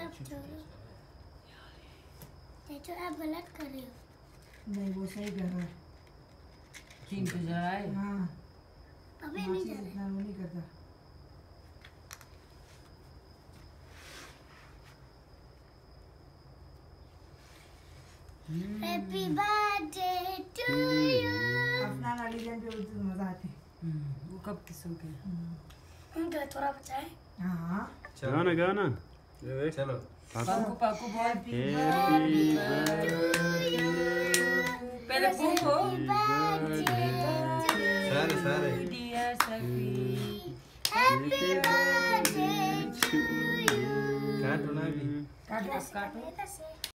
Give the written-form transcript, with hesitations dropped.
जो आप गलत कर रहे हो। नहीं वो सही कर रहा है। चिंग तो जा रहा है। हाँ अबे नहीं जा रहा। इतना वो नहीं करता। Happy birthday to you. अपना नाली जान पे उतना मजा आती। वो कब किसों के? उनका थोड़ा बचा है। हाँ गाना गाना चलो पाकू पाकू बोल। हैप्पी पहले पूछो। सारे सारे dear Safi. Happy birthday to you. काटो ना भी काटो काटो।